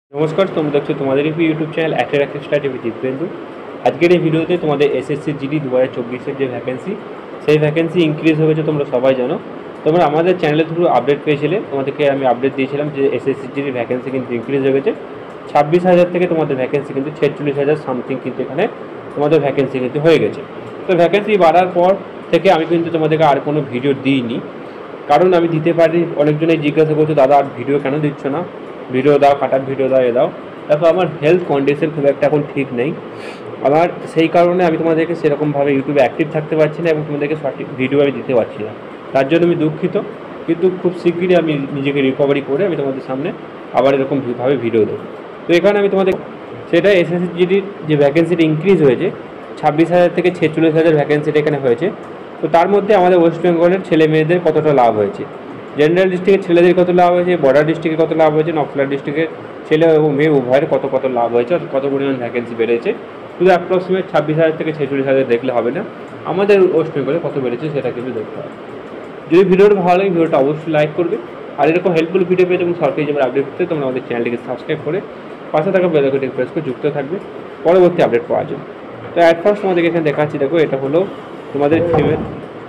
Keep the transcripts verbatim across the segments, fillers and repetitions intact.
नमस्कार तुम देखो तुम्हारे YouTube channel attractive study with Dipendu. आजकेर এই ভিডিওতে তোমাদের এসএসসি জিডি दो हज़ार चौबीस এর যে ভ্যাকেন্সি সেই ভ্যাকেন্সি ইনক্রিজ হয়েছে তোমরা সবাই জানো। তোমরা আমাদের চ্যানেলে থ্রু আপডেট পেয়েছিলে, তোমাদেরকে আমি আপডেট দিয়েছিলাম যে এসএসসি জিডি ভ্যাকেন্সি কিন্তু ইনক্রিজ হয়ে গেছে। ছাব্বিশ হাজার থেকে তোমাদের ভ্যাকেন্সি কিন্তু ছেচল্লিশ হাজার সামথিং কিন্তু এখানে তোমাদের ভ্যাকেন্সি কিন্তু হয়ে গেছে। তো ভ্যাকেন্সি বাড়ার পর থেকে আমি কিন্তু তোমাদেরকে আর কোনো ভিডিও দিইনি, কারণ আমি দিতে পারি। অনেকজনেই জিজ্ঞাসা করছো দাদা আর ভিডিও কেন দিচ্ছ না, ভিডিও দাও, কাটার ভিডিও দাও, এ দাও। দেখো আমার হেলথ কন্ডিশন খুব একটা এখন ঠিক নেই আমার, সেই কারণে আমি তোমাদেরকে সেরকমভাবে ইউটিউবে অ্যাক্টিভ থাকতে পারছি না এবং তোমাদেরকে সঠিক ভিডিও আমি দিতে পারছি না, তার জন্য আমি দুঃখিত। কিন্তু খুব শীঘ্রই আমি নিজেকে রিকভারি করে আমি তোমাদের সামনে আবার এরকমভাবে ভিডিও দেবো। তো এখানে আমি তোমাদের সেটা এসএসসি জিডির যে ভ্যাকেন্সিটা ইনক্রিজ হয়েছে ছাব্বিশ হাজার থেকে ছেচল্লিশ হাজার ভ্যাকেন্সিটা এখানে হয়েছে। তো তার মধ্যে আমাদের ওয়েস্ট বেঙ্গলের ছেলে মেয়েদের কতটা লাভ হয়েছে, জেনারেল ডিস্ট্রিক্টের ছেলেদের কত লাভ হয়েছে, বর্ডার ডিস্ট্রিক্টে কত লাভ হয়েছে, নকশাল ডিস্ট্রিক্টের ছেলে এবং মেয়ে উভয়ের কত কত লাভ হয়েছে, কত পরিমাণ ভ্যাকেন্সি বেড়েছে। শুধু অ্যাপ্রক্সিমেট ছাব্বিশ হাজার থেকে ছেচল্লিশ হাজার দেখলে হবে না, আমাদের ওয়েস্ট বেঙ্গলে কত বেড়েছে সেটা কিন্তু দেখতে হবে। যদি ভিডিওটা ভালো লাগে ভিডিওটা অবশ্যই লাইক করবে, আর এরকম হেল্পফুল ভিডিও পেতে এবং সরকারি যেমন আপডেট পেতে তোমরা আমাদের চ্যানেলটিকে সাবস্ক্রাইব করে পাশে থাকা বেল আইকনটি প্রেস করে যুক্ত থাকবে পরবর্তী আপডেট পাওয়ার জন্য। তো অ্যাট ফার্স্ট তোমাদেরকে এখানে দেখাচ্ছি, দেখো এটা হলো তোমাদের ফিমেল।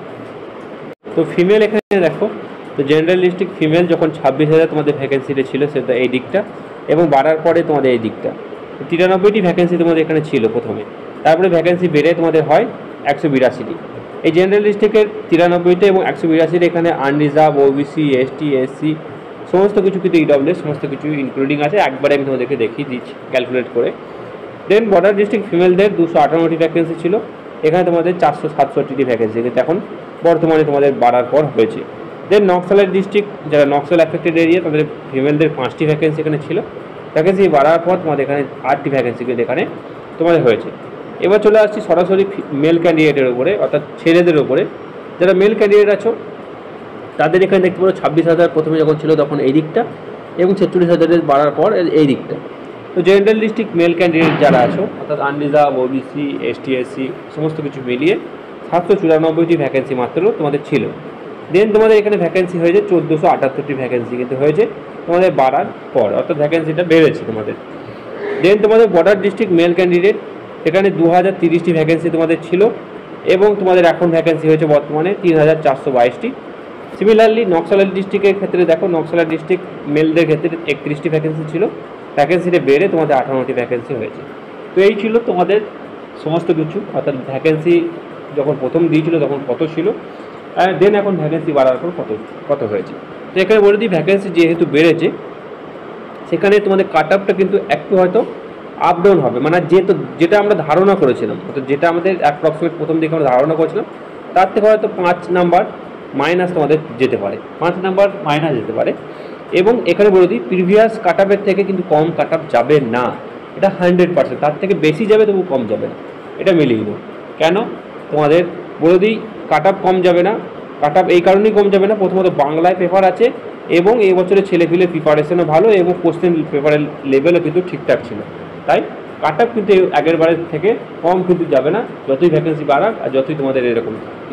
তো ফিমেল এখানে দেখো, তো জেনারেল ডিস্ট্রিক্ট ফিমেল যখন ছাব্বিশ হাজার তোমাদের ভ্যাকেন্সিটা ছিল সেটা এই দিকটা, এবং বাড়ার পরে তোমাদের এই দিকটা তিরানব্বইটি ভ্যাকেন্সি তোমাদের এখানে ছিল প্রথমে, তারপরে ভ্যাকেন্সি বেড়ে তোমাদের হয় একশো বিরাশিটি। এই জেনারেল ডিস্ট্রিক্টের তিরানব্বইটা এবং একশো বিরাশিটা এখানে আনরিজার্ভ, ওবিসি, এসটি, এসসি সমস্ত কিছু কিন্তু ইডব্লিউ সমস্ত কিছু ইনক্লুডিং আছে। একবারে আমি তোমাদেরকে দেখিয়ে দিচ্ছি ক্যালকুলেট করে। দেন বর্ডার ডিস্ট্রিক্ট ফিমেলদের দুশো আটান্নটি ভ্যাকেন্সি ছিল, এখানে তোমাদের চারশো সাতষট্টিটি ভ্যাকেন্সি কিন্তু এখন বর্তমানে তোমাদের বাড়ার পর হয়েছে। দেন নকশালের ডিস্ট্রিক্ট যারা নকশাল অ্যাফেক্টেড এরিয়া তাদের ফিমেলদের পাঁচটি ভ্যাকেন্সি এখানে ছিল, ভ্যাকেন্সি বাড়ার পর তোমাদের এখানে আটটি ভ্যাকেন্সি কিন্তু এখানে তোমাদের হয়েছে। এবার চলে আসছি সরাসরি মেল ক্যান্ডিডেটের উপরে, অর্থাৎ ছেলেদের উপরে। যারা মেল ক্যান্ডিডেট আছো তাদের এখানে দেখতে পারো ছাব্বিশ হাজার প্রথমে যখন ছিল তখন এই দিকটা, এবং ছেচল্লিশ হাজারের বাড়ার পর এই দিকটা। তো জেনারেল ডিস্ট্রিক্ট মেল ক্যান্ডিডেট যারা আছো অর্থাৎ আনরিজার্ভ, ওবিসি, এসটি, এসসি সমস্ত কিছু মিলিয়ে সাতশো চুরানব্বইটি ভ্যাকেন্সি মাত্র তোমাদের ছিল। দেন তোমাদের এখানে ভ্যাকেন্সি হয়েছে চোদ্দোশো আটাত্তরটি ভ্যাকেন্সি কিন্তু হয়েছে তোমাদের বাড়ার পর, অর্থাৎ ভ্যাকেন্সিটা বেড়েছে তোমাদের। দেন তোমাদের বর্ডার ডিস্ট্রিক্ট মেল ক্যান্ডিডেট এখানে দু হাজার তিরিশটি ভ্যাকেন্সি তোমাদের ছিল, এবং তোমাদের এখন ভ্যাকেন্সি হয়েছে বর্তমানে তিন হাজার চারশো বাইশটি। সিমিলারলি নকশাল ডিস্ট্রিক্টের ক্ষেত্রে দেখো, নকশাল ডিস্ট্রিক্ট মেলদের ক্ষেত্রে একত্রিশটি ভ্যাকেন্সি ছিল, ভ্যাকেন্সিটা বেড়ে তোমাদের আঠারোটি ভ্যাকেন্সি হয়েছে। তো এই ছিল তোমাদের সমস্ত কিছু, অর্থাৎ ভ্যাকেন্সি যখন প্রথম দিয়েছিল তখন কত ছিল, আর দেন এখন ভ্যাকেন্সি বাড়ার পর কত কত হয়েছে। তো এখানে বলে দিই ভ্যাকেন্সি যেহেতু বেড়েছে সেখানে তোমাদের কাট আপটা কিন্তু একটু হয়তো আপ ডাউন হবে, মানে যেহেতু যেটা আমরা ধারণা করেছিলাম, অর্থাৎ যেটা আমাদের অ্যাপ্রক্সিমেট প্রথম দিকে আমরা ধারণা করেছিলাম তার থেকে হয়তো পাঁচ নাম্বার মাইনাস তোমাদের যেতে পারে, পাঁচ নাম্বার মাইনাস যেতে পারে। এবং এখানে বলে দিই প্রিভিয়াস কাট আপের থেকে কিন্তু কম কাট আপ যাবে না, এটা হান্ড্রেড পার্সেন্ট। তার থেকে বেশি যাবে তবু কম যাবে না, এটা মিলিয়ে নেব। কেন তোমাদের বলে দিই কাট আপ কম যাবে না, কাট আপ এই কারণেই কম যাবে না, প্রথমত বাংলায় পেপার আছে এবং এই বছরের ছেলেপিলের প্রিপারেশনও ভালো এবং কোশ্চেন পেপারের লেভেলও কিন্তু ঠিকঠাক ছিল, তাই কাট আপ কিন্তু আগের বারের থেকে কম কিন্তু যাবে না, যতই ভ্যাকেন্সি বাড়াক আর যতই তোমাদের এরকম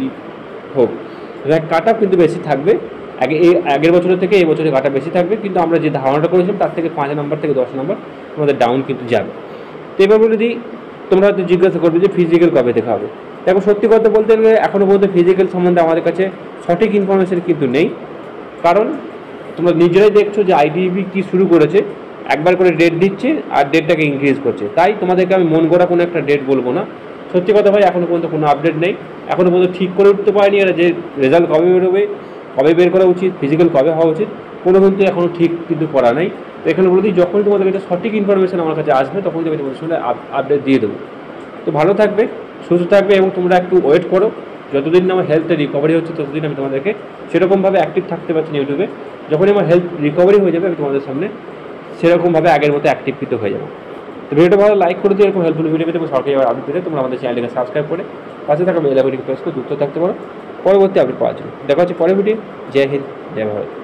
হোক কাট আপ কিন্তু বেশি থাকবে। আগে এই আগের বছরের থেকে এই বছরে কাট আপ বেশি থাকবে, কিন্তু আমরা যে ধারণাটা করেছিলাম তার থেকে পাঁচ নম্বর থেকে দশ নম্বর তোমাদের ডাউন কিন্তু যাবে। তো এবার বলে দিই তোমরা হয়তো জিজ্ঞাসা করবে যে ফিজিক্যাল কবে দেখা হবে। দেখো সত্যি কথা বলতে গেলে এখনও পর্যন্ত ফিজিক্যাল সম্বন্ধে আমাদের কাছে সঠিক ইনফরমেশন কিন্তু নেই, কারণ তোমরা নিজেরাই দেখছো যে আইডিবি কী শুরু করেছে, একবার করে ডেট দিচ্ছে আর ডেটটাকে ইনক্রিজ করছে। তাই তোমাদেরকে আমি মন গড়া কোনো একটা ডেট বলবো না। সত্যি কথা ভাই এখনও পর্যন্ত কোনো আপডেট নেই, এখনও পর্যন্ত ঠিক করে উঠতে পারিনি এরা যে রেজাল্ট কবে বেরোবে, কবে বের করা উচিত, ফিজিক্যাল কবে হওয়া উচিত, কোনো কিন্তু এখনও ঠিক কিন্তু করা নেই। তো এখানে বলে দিই যখনই তোমাদের কাছে সঠিক ইনফরমেশন আমার কাছে আসবে তখনই আমি তোমাদের সঙ্গে আপডেট দিয়ে দেবো। তো ভালো থাকবে, সুস্থ থাকবে এবং তোমরা একটু ওয়েট করো, যতদিন আমার হেলথের রিকভারি হচ্ছে ততদিন আমি তোমাদেরকে সেরকমভাবে অ্যাক্টিভ থাকতে পারছি না ইউটিউবে। যখনই আমার হেলথ রিকভারি হয়ে যাবে আমি তোমাদের সামনে সেরকমভাবে আগের মতো অ্যাক্টিভ কিন্তু হয়ে যাবো। তো ভিডিওটা ভালো লাইক করে দিও, এরকম হেল্পফুল ভিডিও পেতে এবং সরকারি আপডেট পেতে তোমরা আমাদের চ্যানেলকে সাবস্ক্রাইব করে পাশে থাকা বেল আইকনটি প্রেস করে যুক্ত থাকতে পারো পরবর্তী আপডেট পাওয়ার জন্য। দেখা হচ্ছে পরের ভিডিও। জয় হিন্দ, জয় ভারত।